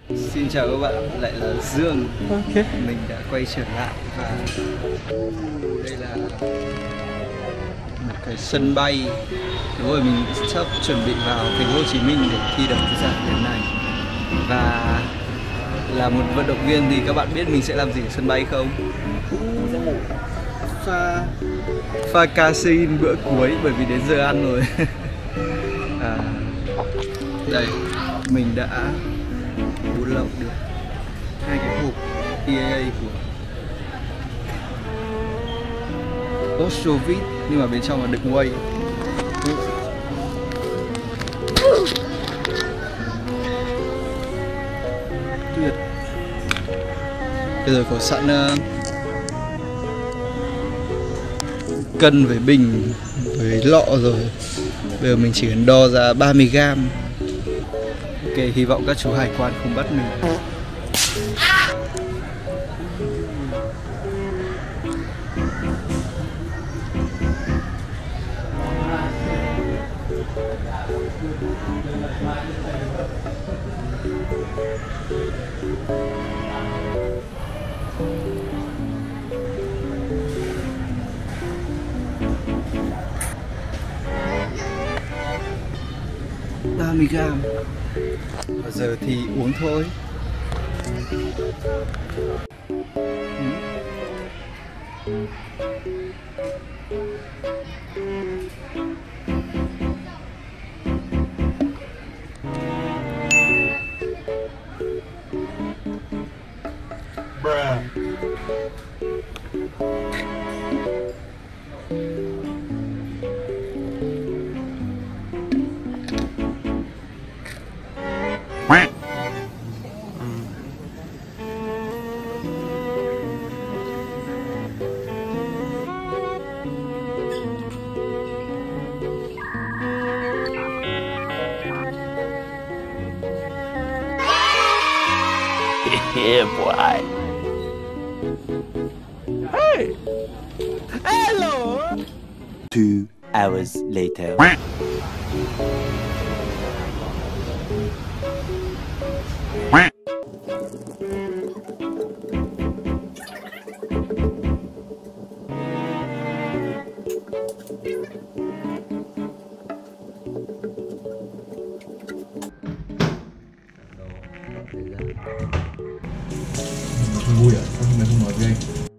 Xin chào các bạn, lại là Dương. Ok. Mình đã quay trở lại và đây là một cái sân bay. Đúng rồi, mình sắp chuẩn bị vào thành phố Hồ Chí Minh để thi đấu cái giải đấu này. Và là một vận động viên thì các bạn biết mình sẽ làm gì ở sân bay không? Pha casein bữa cuối bởi vì đến giờ ăn rồi. Đây, mình đã buôn lậu được 2 cái hộp EAA của Oshovit nhưng mà bên trong là đựng whey. Tuyệt. Bây giờ có sẵn cân với bình với lọ rồi. Bây giờ mình chỉ cần đo ra 30g. Ok, hy vọng các chú hải quan không bắt mình. Gram. Và giờ thì uống thôi. Yeah, boy. Hey. Hello. 2 hours later. Vui à? Sao mày không nói với anh?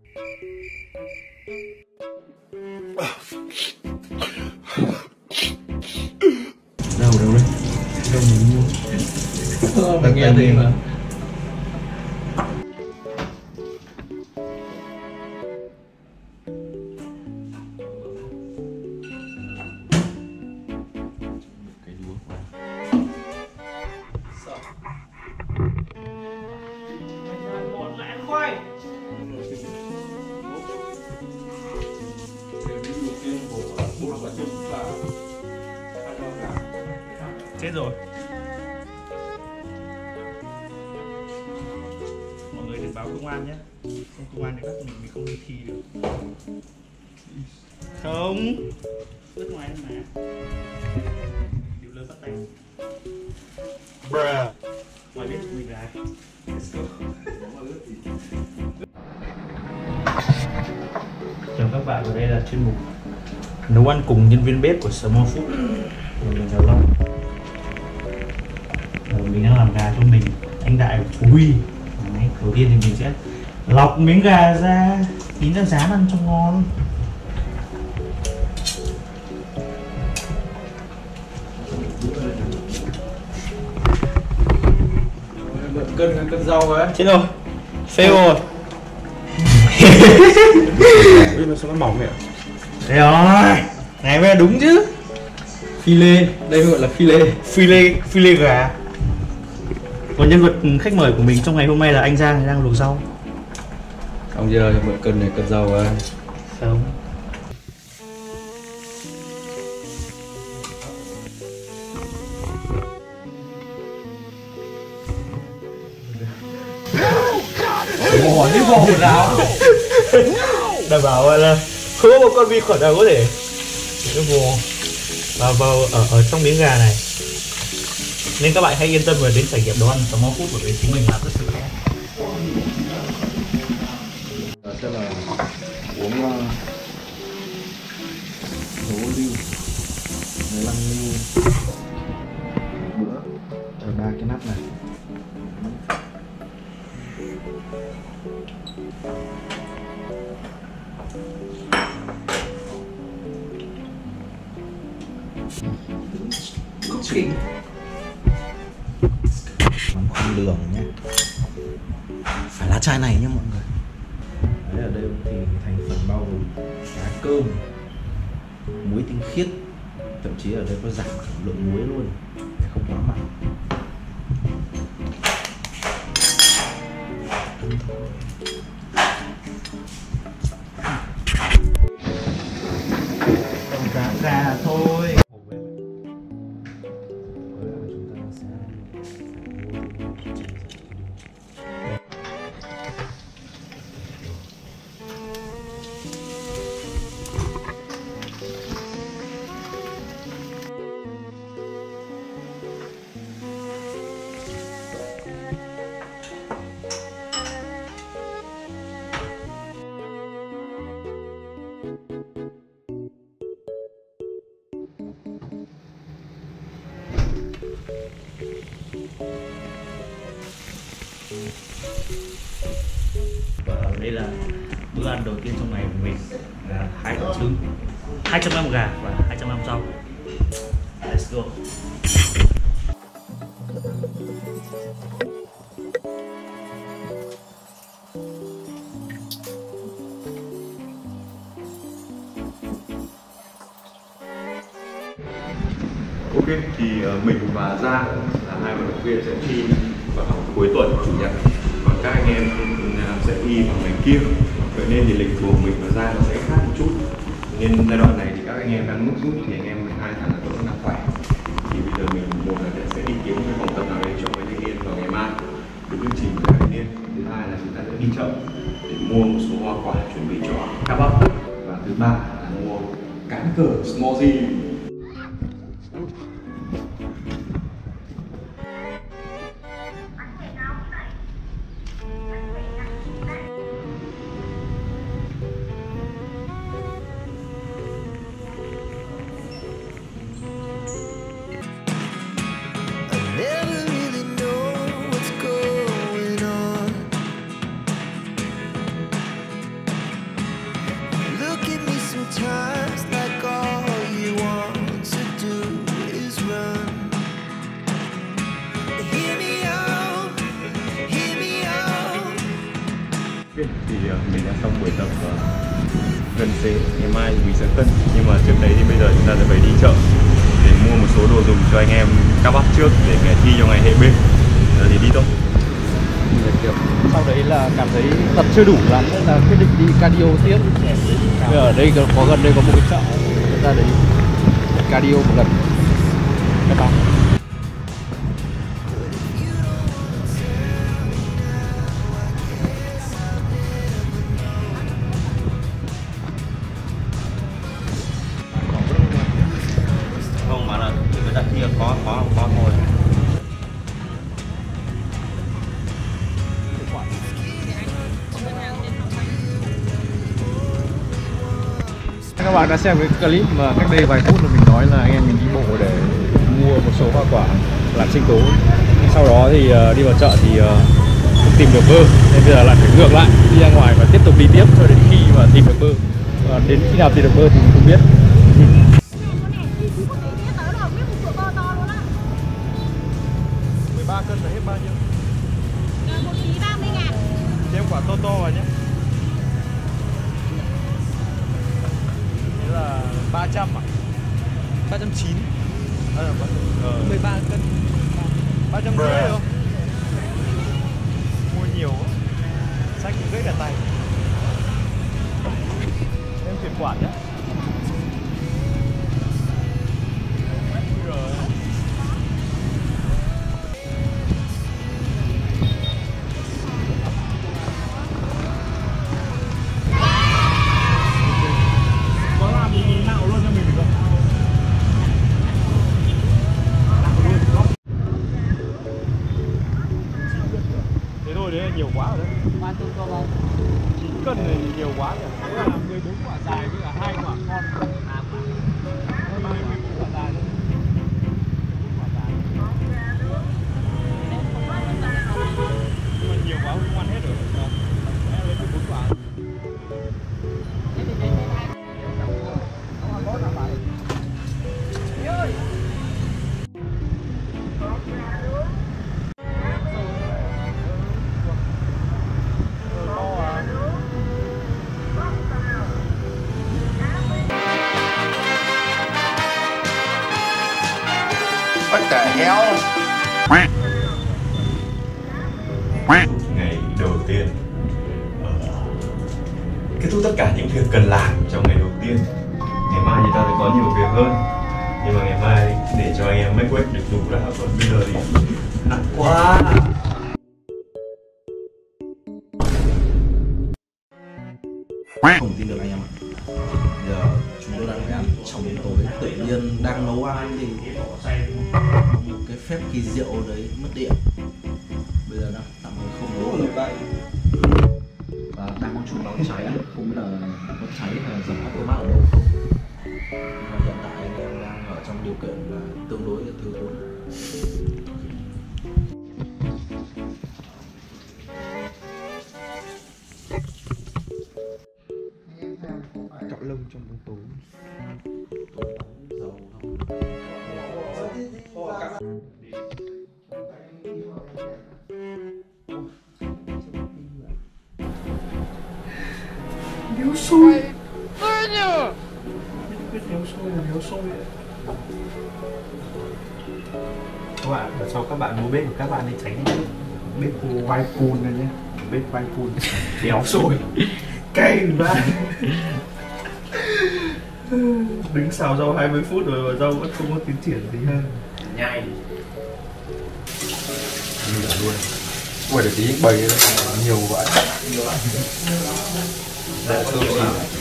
Đâu đấy? Đâu mình mua? Đang nghe gì mà? Chết rồi. Mọi người đừng báo công an nhé. Không công an thì bắt mình không đi thi được. Không. Bước ngoài mà. Điều lớn bắt tay. Bruh. Ngoài biết mình là ai. Let's go. Chào các bạn, ở đây là chuyên mục nấu ăn cùng nhân viên bếp của Small Food. Mình là Long. Mình đang làm gà cho mình, anh Đại và chú Huy. Đấy, đầu tiên thì mình sẽ lọc miếng gà ra, tí nữa rán ăn cho ngon. Cân rau ấy. Chết rồi, fail rồi. Ui, sao nó mỏng vậy ạ? Đây rồi, này mới là đúng chứ. Filet, đây gọi là filet. Filet gà. Còn nhân vật khách mời của mình trong ngày hôm nay là anh Giang đang luộc rau. Ông giờ mượn cân này, cân rau ấy. Không. Bỏ đi bỏ nào. Đảm bảo là không có một con vi khuẩn nào có thể nó vào ở trong miếng gà này. Nên các bạn hãy yên tâm và đến trải nghiệm đồ ăn Small Food bởi vì chúng mình làm rất sạch sẽ. Sẽ là uống dầu ô liu 15 ml bữa ở 3 cái nắp này. Mắm không đường nhé, phải lá chai này nhé mọi người. Đấy, ở đây thì thành phần bao gồm cá cơm, muối tinh khiết, thậm chí ở đây có giảm lượng muối luôn, không quá mặn. Gà thôi. Và đây là bữa ăn đầu tiên trong ngày của mình là 2 quả trứng, 200g gà và 200g rau. Let's go. Ok, thì mình và Giang là hai vận động viên sẽ thi vào cuối tuần chủ nhật, còn các anh em sẽ thi vào ngày kia. Vậy nên thì lịch của mình và Giang nó sẽ khác một chút. Nên giai đoạn này thì các anh em đang nước rút thì anh em 12 tháng là vẫn đang khỏe. Thì bây giờ mình một là sẽ đi kiếm cái phòng tập nào đấy cho mấy thanh niên vào ngày mai, đúng chương trình của các thanh niên. Thứ hai là chúng ta sẽ đi chợ để mua một số hoa quả chuẩn bị cho các bác. Và thứ ba là mua cán cờ smoothie. Thì mình đã xong buổi tập gần xế, ngày mai thì mình sẽ cân. Nhưng mà trước đấy thì bây giờ chúng ta sẽ phải đi chợ để mua một số đồ dùng cho anh em các bác trước để ngày thi cho ngày hệ B. Giờ thì đi thôi. Sau đấy là cảm thấy tập chưa đủ lắm nên là quyết định đi cardio tiếp. Ở đây có gần đây có một cái chợ, ra đấy cardio một lần. Các bạn. Không mà là người ta thi có thôi. Các bạn đã xem cái clip mà cách đây vài phút là mình nói là anh em mình đi bộ để mua một số hoa quả làm sinh tố. Sau đó thì đi vào chợ thì không tìm được bơ, nên bây giờ lại phải ngược lại đi ra ngoài và tiếp tục đi tiếp cho đến khi mà tìm được bơ. Và đến khi nào tìm được bơ thì mình không biết. 13 cân là hết bao nhiêu? 1 kg 30.000. Thêm quả to to vào nhé. Thế là 300 à? 390. 13 cân. 350 không? Mua nhiều quá. Sách cũng gãy cả tay. Em chuyển khoản nhé. nhiều quá rồi đấy. Chín cân này thì nhiều quá rồi. Thế là 14 quả dài với cả 2 quả con. 14 quả dài thôi. 14 quả dài. Nhưng mà nhiều quá không ăn hết rồi. Em lấy 14 quả. What the hell? Ngày đầu tiên kết thúc tất cả những việc cần làm trong ngày đầu tiên. Ngày mai thì ta sẽ có nhiều việc hơn, nhưng mà ngày mai để cho anh em make weight được đủ đã, còn bây giờ thì nặng quá. Không tin được anh em ạ. Giờ chúng tôi đang ăn trong đến tối, tự nhiên đang nấu ăn thì một cái phép kỳ diệu đấy mất điện. Bây giờ đang tạm thời không nấu được và đang có chuột báo cháy, không biết là có cháy hay là dập automat ở đâu không. Nhưng mà hiện tại anh em đang ở trong điều kiện là tương đối là thiếu thốn. Cạo lông trong bóng tối. Dầu không? Điếu xôi. Biết nấu xôi là nấu xôi đấy. Các bạn, ở sau các bạn mua bếp của các bạn nên tránh bếp quay phun này nhé. Bếp quay phun đéo xôi cay ba. Đứng xào rau 20 phút rồi mà rau vẫn không có tiến triển gì hơn. Nhai Như là luôn. Ui để tí bầy đấy, nhiều vậy. Đây là cơm xào.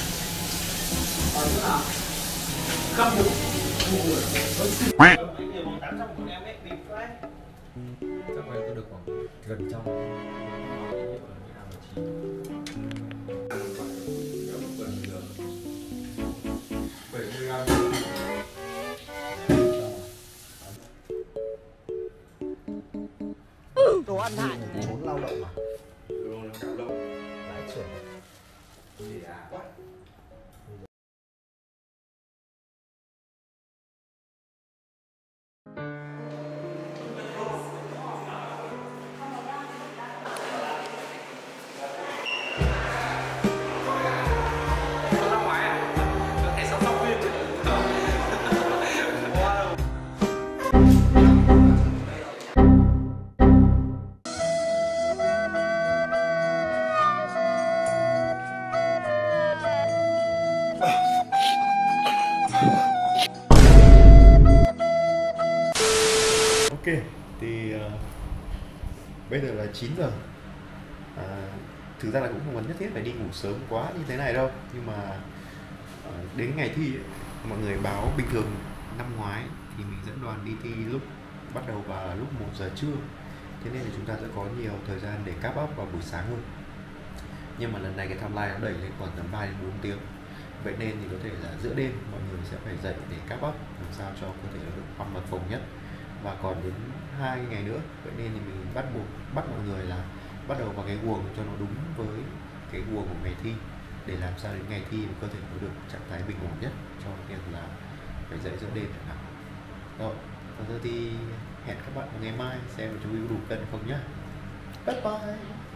Chắc phải có được khoảng gần trăm. Đồ ăn hại. 4 lao động mà. Lái Lái trưởng. Ok, thì bây giờ là 9 giờ. Thực ra là cũng không nhất thiết phải đi ngủ sớm quá như thế này đâu. Nhưng mà đến ngày thi ấy, mọi người báo bình thường năm ngoái thì mình dẫn đoàn đi thi lúc bắt đầu vào lúc 1 giờ trưa. Thế nên là chúng ta sẽ có nhiều thời gian để cap up vào buổi sáng hơn. Nhưng mà lần này cái timeline nó đẩy lên khoảng tầm 3 đến 4 tiếng. Vậy nên thì có thể là giữa đêm mọi người sẽ phải dậy để cap up làm sao cho cơ thể nó được khoăn mặt phồng nhất. Và còn đến 2 ngày nữa, vậy nên thì mình bắt mọi người là bắt đầu vào cái guồng cho nó đúng với cái guồng của ngày thi, để làm sao đến ngày thi cơ thể nó được trạng thái bình ổn nhất cho việc là phải dậy giữa đêm chẳng hạn. Rồi, còn giờ thì hẹn các bạn vào ngày mai xem là chúng mình có đủ cân không nhá. Bye bye.